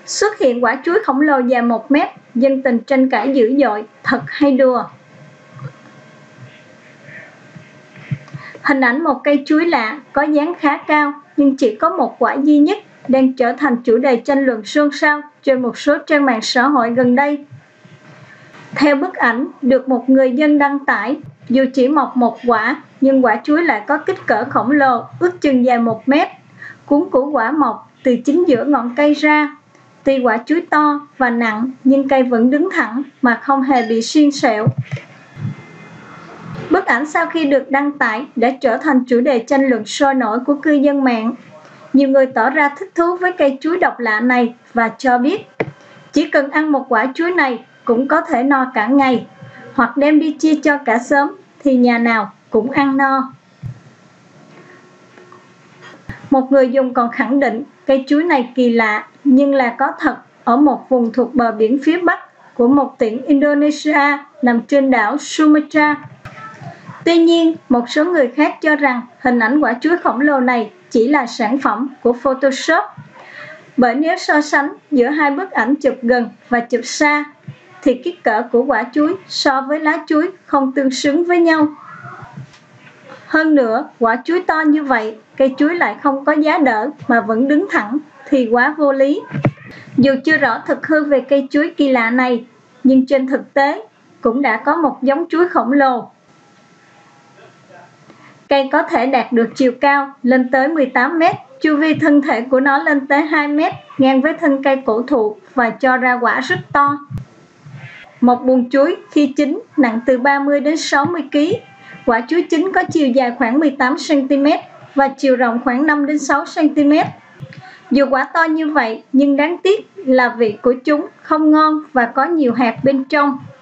Xuất hiện quả chuối khổng lồ dài 1 mét, dân tình tranh cãi dữ dội, thật hay đùa. Hình ảnh một cây chuối lạ có dáng khá cao nhưng chỉ có một quả duy nhất đang trở thành chủ đề tranh luận xôn xao trên một số trang mạng xã hội gần đây. Theo bức ảnh được một người dân đăng tải, dù chỉ mọc một quả nhưng quả chuối lại có kích cỡ khổng lồ, ước chừng dài 1 mét. Cuống củ quả mọc từ chính giữa ngọn cây ra. Tuy quả chuối to và nặng nhưng cây vẫn đứng thẳng mà không hề bị xiên xẹo. Bức ảnh sau khi được đăng tải đã trở thành chủ đề tranh luận sôi nổi của cư dân mạng. Nhiều người tỏ ra thích thú với cây chuối độc lạ này và cho biết chỉ cần ăn một quả chuối này cũng có thể no cả ngày, hoặc đem đi chia cho cả xóm thì nhà nào cũng ăn no. Một người dùng còn khẳng định cây chuối này kỳ lạ nhưng là có thật ở một vùng thuộc bờ biển phía bắc của một tỉnh Indonesia nằm trên đảo Sumatra. Tuy nhiên, một số người khác cho rằng hình ảnh quả chuối khổng lồ này chỉ là sản phẩm của Photoshop. Bởi nếu so sánh giữa hai bức ảnh chụp gần và chụp xa, thì kích cỡ của quả chuối so với lá chuối không tương xứng với nhau. Hơn nữa, quả chuối to như vậy, cây chuối lại không có giá đỡ mà vẫn đứng thẳng thì quá vô lý. Dù chưa rõ thực hư về cây chuối kỳ lạ này, nhưng trên thực tế cũng đã có một giống chuối khổng lồ. Cây có thể đạt được chiều cao lên tới 18 mét, chu vi thân thể của nó lên tới 2 mét, ngang với thân cây cổ thụ và cho ra quả rất to. Một buồng chuối khi chín nặng từ 30 đến 60 kg. Quả chuối chín có chiều dài khoảng 18 cm và chiều rộng khoảng 5 đến 6 cm. Dù quả to như vậy nhưng đáng tiếc là vị của chúng không ngon và có nhiều hạt bên trong.